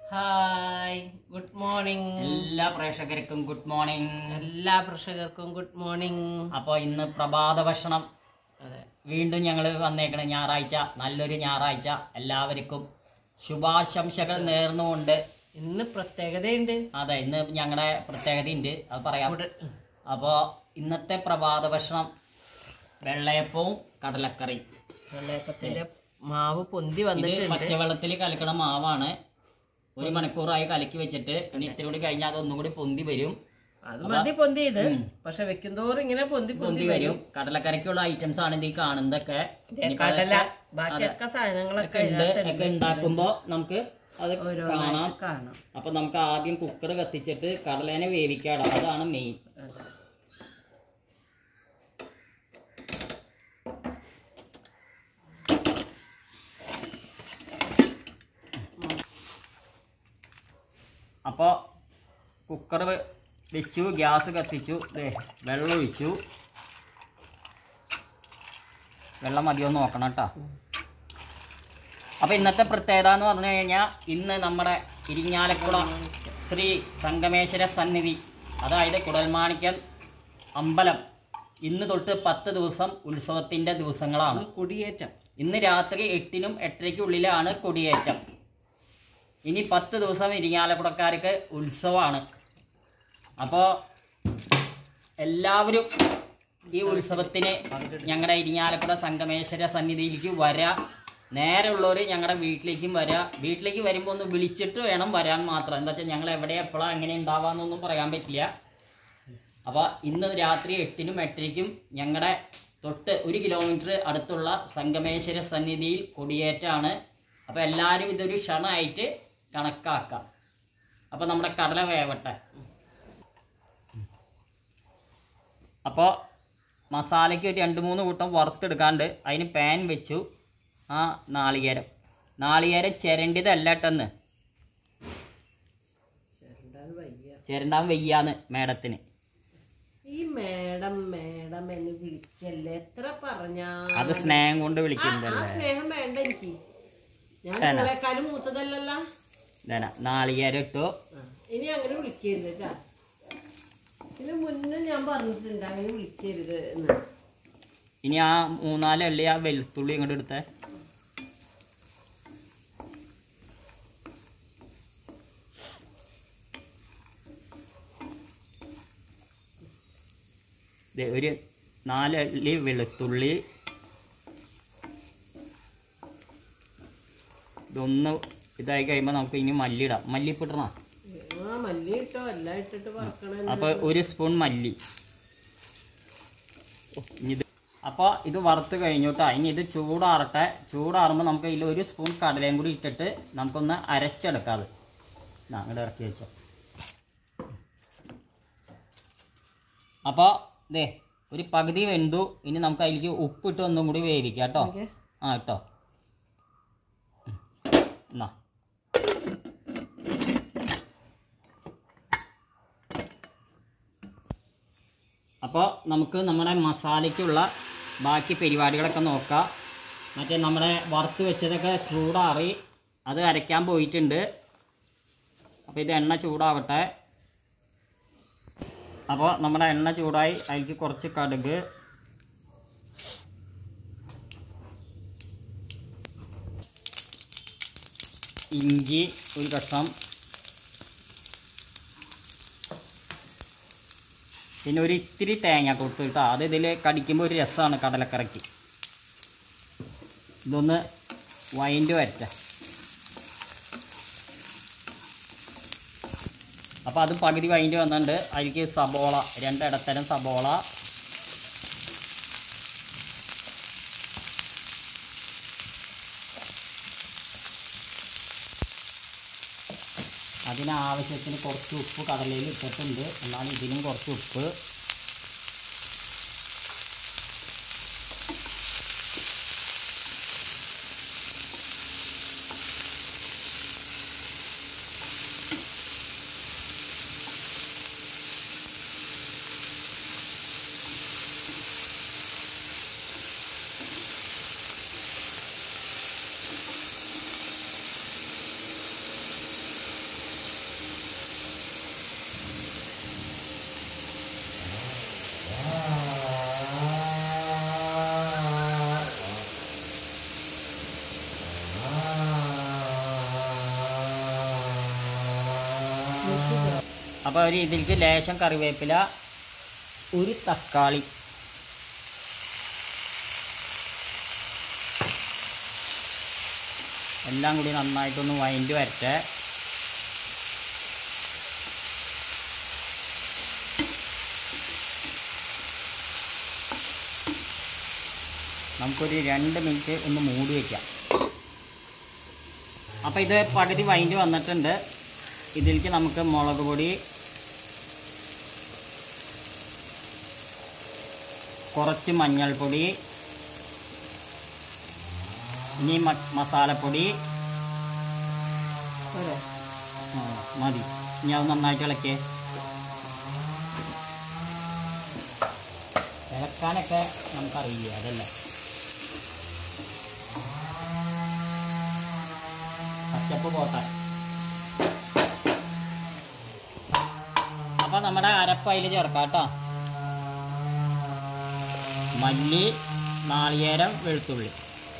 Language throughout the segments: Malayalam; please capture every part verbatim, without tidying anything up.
Hi, good morning. എല്ലാ പ്രേക്ഷകർക്കും ഗുഡ് മോർണിംഗ്. എല്ലാ പ്രേക്ഷകർക്കും ഗുഡ് മോർണിംഗ്. അപ്പോൾ ഇന്ന് പ്രഭാത ഭക്ഷണം അതെ, വീണ്ടും ഞങ്ങൾ വന്നേക്കണ ഞായറാഴ്ച, നല്ലൊരു ഞായറാഴ്ച. എല്ലാവർക്കും ശുഭാശംസകൾ നേർന്നുകൊണ്ട് ഇന്ന് പ്രത്യേകതയുണ്ട്. അതെ, ഇന്ന് ഞങ്ങളുടെ പ്രത്യേകതയുണ്ട്, അത് പറയാം. അപ്പോൾ ഇന്നത്തെ പ്രഭാത ഭക്ഷണം വെള്ളയപ്പവും കടലക്കറി. വെള്ളയപ്പത്തിന്റെ മാവ് പൊന്തി വന്നിട്ടുണ്ട്. പച്ചവെള്ളത്തിൽ കലക്കണ മാവാണ്. ഒരു മണിക്കൂറായി കലക്കി വെച്ചിട്ട് ഇനി ഇത്തിരി കൂടി കഴിഞ്ഞാൽ അതൊന്നും കൂടി പൊന്തി വരും. അത് മതി പൊന്തി ഇത്, പക്ഷെ വെക്കുന്തോറും ഇങ്ങനെ പൊന്തി പൊന്തി വരും. കടലക്കറിക്കുള്ള ഐറ്റംസ് ആണ് ഇത് ഈ കാണുന്നതൊക്കെ. കടല ബാക്കിയൊക്കെ സാധനങ്ങളൊക്കെ ഒക്കെ ഉണ്ടാക്കുമ്പോ നമുക്ക് അത് കാണാം കാണാം. അപ്പൊ നമുക്ക് ആദ്യം കുക്കർ കത്തിച്ചിട്ട് കടലേനെ വേവിക്കാടാ, അതാണ് മെയിൻ. അപ്പോൾ കുക്കർ വെച്ചു, ഗ്യാസ് കത്തിച്ചു, വെള്ളം ഒഴിച്ചു. വെള്ളം മതിയോ നോക്കണം കേട്ടോ. അപ്പോൾ ഇന്നത്തെ പ്രത്യേകത എന്ന് പറഞ്ഞു കഴിഞ്ഞാൽ ഇന്ന് നമ്മുടെ ഇരിങ്ങാലക്കുട ശ്രീ സംഗമേശ്വര സന്നിധി, അതായത് കുടൽമാണിക്യം അമ്പലം, ഇന്ന് തൊട്ട് പത്ത് ദിവസം ഉത്സവത്തിൻ്റെ ദിവസങ്ങളാണ്. കൊടിയേറ്റം ഇന്ന് രാത്രി എട്ടിനും എട്ടരയ്ക്കുള്ളിലാണ് കൊടിയേറ്റം. ഇനി പത്ത് ദിവസം ഇരിങ്ങാലക്കുടക്കാർക്ക് ഉത്സവമാണ്. അപ്പോൾ എല്ലാവരും ഈ ഉത്സവത്തിന് ഞങ്ങളുടെ ഇരിങ്ങാലക്കുട സംഗമേശ്വര സന്നിധിയിലേക്ക് വരാ. നേരെ ഉള്ളവർ ഞങ്ങളുടെ വീട്ടിലേക്കും വരാ. വീട്ടിലേക്ക് വരുമ്പോൾ ഒന്ന് വിളിച്ചിട്ട് വേണം വരാൻ മാത്രം. എന്താ വെച്ചാൽ ഞങ്ങൾ എവിടെ എപ്പോഴാണ് എങ്ങനെ ഉണ്ടാവാമെന്നൊന്നും പറയാൻ പറ്റില്ല. അപ്പോൾ ഇന്ന് രാത്രി എട്ടിനും എട്ടരയ്ക്കും ഞങ്ങളുടെ തൊട്ട് ഒരു കിലോമീറ്റർ അടുത്തുള്ള സംഗമേശ്വര സന്നിധിയിൽ കൊടിയേറ്റാണ്. അപ്പോൾ എല്ലാവരും ഇതൊരു ക്ഷണമായിട്ട് കണക്കാക്കാം. അപ്പോൾ നമ്മുടെ കടല വേവട്ടെ. അപ്പോൾ മസാലയ്ക്ക് ഒരു രണ്ട് മൂന്ന് കൂട്ടം വറുത്തെടുക്കാണ്ട് അതിന് പാൻ വെച്ചു. ആ നാളികേരം നാളികേരം ചിരണ്ടിയതല്ല കേട്ടെന്ന്, ചിരണ്ടാൻ വയ്യാന്ന് മേഡത്തിന്. ഈ മേഡം മേഡം എന്ന് വിളിക്കല്ലേ, എത്ര പറഞ്ഞാ അത് സ്നേഹം കൊണ്ട് വിളിക്കുന്നതല്ലേ. സ്നേഹം വേണ്ട എനിക്ക്, ഞാൻ നിങ്ങളെക്കാളും മൂത്തതല്ലല്ലോ. നാളികേരം ഇട്ടു. ഇനി അങ്ങനെ വിളിക്കരുത് കേട്ടാ. ഇതിന് മുന്നേ ഞാൻ പറഞ്ഞിട്ടുണ്ട് അങ്ങനെ വിളിക്കരുത് എന്ന്. ഇനി ആ മൂന്നാല് അള്ളി ആ വെളുത്തുള്ളി ഇങ്ങോട്ട് എടുത്തേ. ഒരു നാലള്ളി വെളുത്തുള്ളി. ഇതൊന്ന് ഇതായി കഴിയുമ്പോൾ നമുക്ക് ഇനി മല്ലി ഇടാം. മല്ലിപ്പിടണോ? അപ്പോൾ ഒരു സ്പൂൺ മല്ലി. ഇത് അപ്പോൾ ഇത് വറുത്ത് കഴിഞ്ഞു കേട്ടോ. ഇനി ഇത് ചൂടാറട്ടെ. ചൂടാറുമ്പോൾ നമുക്ക് ഇതിൽ ഒരു സ്പൂൺ കടലയും കൂടി ഇട്ടിട്ട് നമുക്കൊന്ന് അരച്ചെടുക്കാം. അത് അങ്ങോട്ട് ഇറക്കി വെച്ചോ. അപ്പോൾ ദേ ഒരു പകുതി വെന്തു. ഇനി നമുക്ക് അതിലേക്ക് ഉപ്പിട്ട് ഒന്നും കൂടി വേവിക്കാം കേട്ടോ. ആ കേട്ടോ. എന്നാ അപ്പോൾ നമുക്ക് നമ്മുടെ മസാലയ്ക്കുള്ള ബാക്കി പരിപാടികളൊക്കെ നോക്കാം. മറ്റേ നമ്മുടെ വറുത്ത് വെച്ചതൊക്കെ ചൂടാറി അത് അരയ്ക്കാൻ പോയിട്ടുണ്ട്. അപ്പോൾ ഇത് എണ്ണ ചൂടാവട്ടെ. അപ്പോൾ നമ്മുടെ എണ്ണ ചൂടായി, അതിലേക്ക് കുറച്ച് കടുക്, ഇഞ്ചി ഒരു കഷ്ണം, പിന്നെ ഒരു ഇത്തിരി തേങ്ങ കൊടുത്തു കേട്ടോ. അത് ഇതിൽ കടിക്കുമ്പോൾ ഒരു രസമാണ് കടലക്കറിക്ക്. ഇതൊന്ന് വൈൻഡ് വരട്ടെ. അപ്പോൾ അത് പകുതി വൈൻഡ് വന്നിട്ടുണ്ട്. അതിലേക്ക് സബോള, രണ്ടിടത്തരം സബോള, അതിനാവശ്യത്തിന് കുറച്ച് ഉപ്പ് കടലയിൽ ഇട്ടിട്ടുണ്ട്. എന്നാലും ഇതിനും കുറച്ച് ഉപ്പ്. അപ്പോൾ ഒരു ഇതിലേക്ക് ലേശം കറിവേപ്പില, ഒരു തക്കാളി, എല്ലാം കൂടി നന്നായിട്ടൊന്ന് വഴറ്റി വരട്ടെ. നമുക്കൊരു രണ്ട് മിനിറ്റ് ഒന്ന് മൂടി വയ്ക്കാം. അപ്പോൾ ഇത് പകുതി വഴറ്റി വന്നിട്ടുണ്ട്. ഇതിലേക്ക് നമുക്ക് മുളക് പൊടി, കുറച്ച് മഞ്ഞൾപ്പൊടി, ഇനി മസാലപ്പൊടി മതി. ഇനി അത് നന്നായിട്ട് ഇളക്കേ. ഇളക്കാനൊക്കെ നമുക്കറിയില്ല, അതല്ലേ. പച്ചപ്പ് പോട്ടെ. അപ്പം നമ്മുടെ അരപ്പ് അതിൽ ചേർക്കാം കേട്ടോ. മല്ലി, നാളികേരം, വെളുത്തുള്ളി.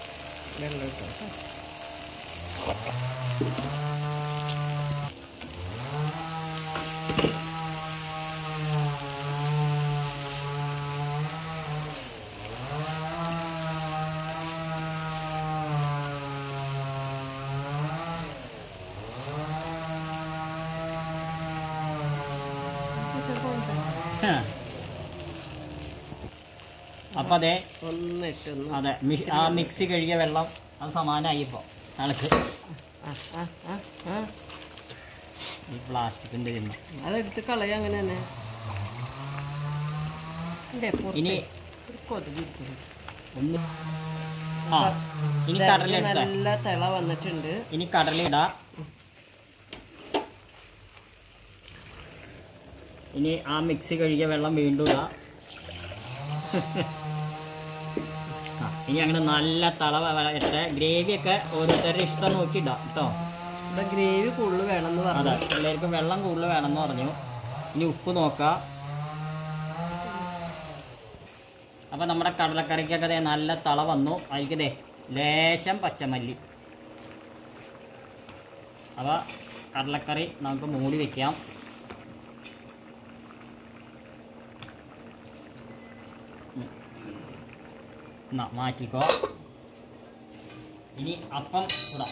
അപ്പം അതെ അതെ ആ മിക്സി കഴുകിയ വെള്ളം അത് സമാനമായി. ഇപ്പോൾ അനക്ക് ഈ പ്ലാസ്റ്റിക്കിൻ്റെ തിന്ന അതെടുത്ത് കളയാ. അങ്ങനെ തന്നെ. ഇനി ഒന്ന് ആ ഇനി കടല നല്ല തിള വന്നിട്ടുണ്ട്. ഇനി കടല ഇടാ. ഇനി ആ മിക്സി കഴുകിയ വെള്ളം വീണ്ടും ഇടാ. ഇനി അങ്ങനെ നല്ല തള ഇട്ട് ഗ്രേവിയൊക്കെ ഓരോരുത്തരുടെ ഇഷ്ടം നോക്കി ഇടാം കേട്ടോ. ഇവിടെ ഗ്രേവി കൂടുതൽ വേണമെന്ന് പറഞ്ഞു. അതെ, പിള്ളേർക്ക് വെള്ളം കൂടുതൽ വേണമെന്ന് പറഞ്ഞു. ഇനി ഉപ്പ് നോക്കാം. അപ്പം നമ്മുടെ കടലക്കറിക്കൊക്കെ ദേ നല്ല തള വന്നു. അതിലേക്ക് ദേ ലേശം പച്ചമല്ലി. അപ്പോൾ കടലക്കറി നമുക്ക് മൂടി വയ്ക്കാം. എന്നാ മാറ്റിക്കോ. ഇനി അപ്പം ഇടാം.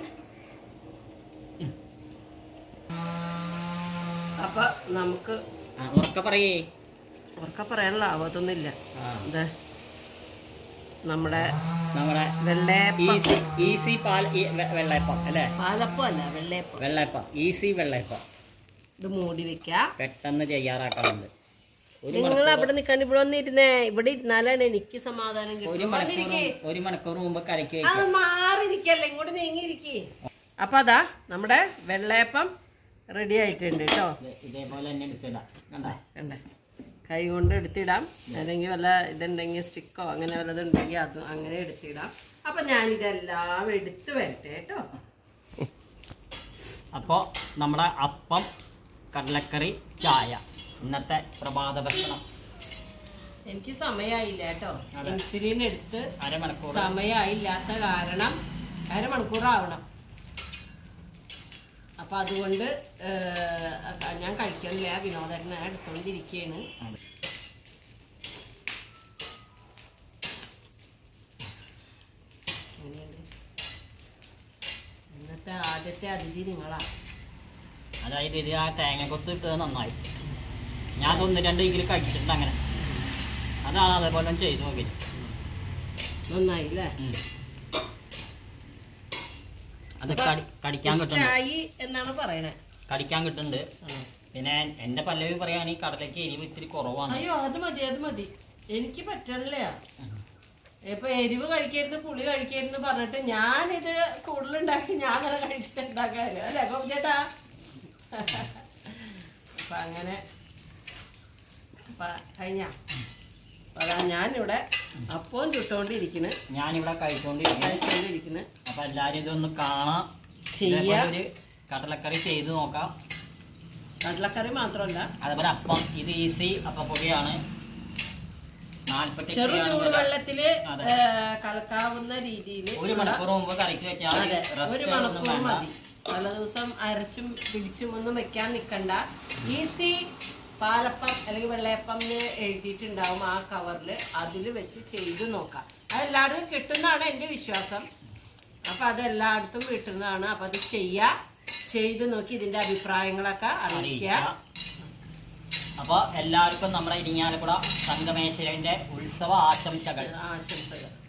അപ്പൊ നമുക്ക് ഉറക്കെ പറയേ. ഉറക്കെ പറയാനുള്ള ആവത്തൊന്നുമില്ല. ഇത് നമ്മുടെ നമ്മുടെ വെള്ളയപ്പം, ഈസി പാൽ വെള്ളയപ്പം അല്ലേ? പാലപ്പം അല്ല, വെള്ളയപ്പം. വെള്ളയപ്പം, ഈസി വെള്ളയപ്പം. ഇത് മൂടി വെക്കാം. പെട്ടെന്ന് തയ്യാറാക്കാറുണ്ട്. നിങ്ങൾ അവിടെ നിൽക്കാണ്ട് ഇവിടെ വന്നിരുന്നേ. ഇവിടെ ഇരുന്നാലാണ് എനിക്ക് സമാധാനം ഒരു കിട്ടും. മണിക്കൂർ ഒരു മണിക്കൂർ മുമ്പ് കരയ്ക്ക് അത് മാറിയിരിക്കല്ലേ, ഇങ്ങോട്ട് നീങ്ങിയിരിക്കേ. അപ്പൊ അതാ നമ്മുടെ വെള്ളയപ്പം റെഡി ആയിട്ടുണ്ട് കേട്ടോ. ഇതേപോലെ തന്നെ എടുത്തിടാം. കണ്ടേ കണ്ടേ, കൈ കൊണ്ട് എടുത്തിടാം. അല്ലെങ്കിൽ വല്ല ഇതുണ്ടെങ്കിൽ സ്റ്റിക്കോ അങ്ങനെ വല്ലതുണ്ടെങ്കിൽ അത് അങ്ങനെ എടുത്തിടാം. അപ്പൊ ഞാനിതെല്ലാം എടുത്ത് വരട്ടെ കേട്ടോ. അപ്പോൾ നമ്മുടെ അപ്പം, കടലക്കറി, ചായ ഇന്നത്തെ പ്രഭാത ഭക്ഷണം. എനിക്ക് സമയമായില്ല കേട്ടോ. ഇൻസുലിൻ എടുത്ത് അരമണിക്കൂർ സമയമായില്ലാത്ത കാരണം അരമണിക്കൂറാവണം. അപ്പം അതുകൊണ്ട് ഞാൻ കഴിക്കണില്ല. വിനോദേട്ടനെ എടുത്തോണ്ടിരിക്കുകയാണ്. ഇന്നത്തെ ആദ്യത്തെ അതിഥി നിങ്ങളാ. അതായത് ഇത് ആ തേങ്ങ കൊത്ത് ഇട്ടത് നന്നായി. ഞാൻ ഒന്ന് രണ്ട് ഇതിൽ കഴിച്ചിട്ടുണ്ട്. അങ്ങനെ അതാണ് അതേപോലെ ചെയ്ത് നോക്കി. നന്നായില്ലേ? അത് കടിക്കാൻ കിട്ടുന്നുണ്ട് എന്നാണ് പറയണേ. കടിക്കാൻ കിട്ടുന്നുണ്ട്. പിന്നെ എന്റെ പല്ലവി പറയുകയാണെങ്കിൽ കടലയ്ക്ക് എരിവ് ഇത്തിരി കുറവാണ്. അയ്യോ അത് മതി, അത് മതി. എനിക്ക് പറ്റണില്ല. ഇപ്പൊ എരിവ് കഴിക്കരുത്, പുളി കഴിക്കരുത് പറഞ്ഞിട്ട് ഞാനിത് കൂടുതലുണ്ടാക്കി ഞാൻ അങ്ങനെ കഴിച്ചിട്ട് ഉണ്ടാക്കാറ് അല്ലേ ഗോപിച്ചേട്ടാ? അപ്പൊ അങ്ങനെ കഴിഞ്ഞ അതാ ഞാനിവിടെ അപ്പവും ചുട്ടോണ്ടിരിക്കുന്നു. ഞാനിവിടെ കഴിച്ചോണ്ടിരിക്കുന്നു കഴിച്ചോണ്ടിരിക്കുന്നു അപ്പൊ എല്ലാരും ഇതൊന്ന് കാണാം. ഒരു കടലക്കറി ചെയ്ത് നോക്കാം. കടലക്കറി മാത്രമല്ല, അതുപോലെ അപ്പം. ഇത് ഈസി അപ്പപ്പൊടിയാണ്. ചെറു ചൂട് വെള്ളത്തില് കലക്കാവുന്ന രീതിയിൽ ഒരു മണിക്കൂർ മുമ്പ് കറിക്ക് വെച്ചാൽ ഒരു മണിക്കൂർ മതി. പല ദിവസം അരച്ചും പിടിച്ചും ഒന്നും വെക്കാൻ നിൽക്കണ്ട. ഈസി പാലപ്പം അല്ലെങ്കിൽ വെള്ളയപ്പം എന്ന് എഴുതിയിട്ടുണ്ടാവും ആ കവറിൽ, അതിൽ വെച്ച് ചെയ്ത് നോക്കാം. അതെല്ലായിടത്തും കിട്ടുന്നതാണ് എൻ്റെ വിശ്വാസം. അപ്പം അതെല്ലായിടത്തും കിട്ടുന്നതാണ്. അപ്പം അത് ചെയ്യുക, ചെയ്ത് നോക്കി ഇതിൻ്റെ അഭിപ്രായങ്ങളൊക്കെ അറിയിക്കുക. അപ്പോൾ എല്ലാവർക്കും നമ്മുടെ ഇരിങ്ങാലക്കുട സംഗമേശ്വരൻ്റെ ഉത്സവ ആശംസകൾ. ആശംസകൾ.